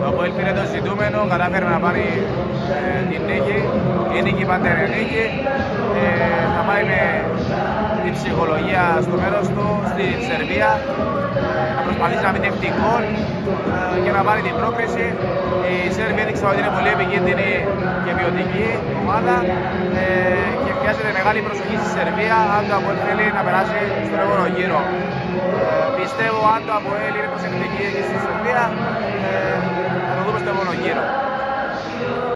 Το Αποέλ πήρε το ζητούμενο, κατάφερε να πάρει την νίκη. Η νίκη πάντα είναι νίκη. Θα πάει με την ψυχολογία στο μέρος του, στη Σερβία. Να προσπαθήσει να μην δεχτεί γκολ και να πάρει την πρόκριση. Η Σέρβια έδειξε ότι είναι πολύ επικίνδυνη και ποιοτική ομάδα και χρειάζεται μεγάλη προσοχή στη Σερβία αν το Αποέλ θέλει να περάσει στον επόμενο γύρο. Πιστεύω αν το Αποέλ είναι προσεκτική στη Σερβία θα το δούμε στο επόμενο γύρο.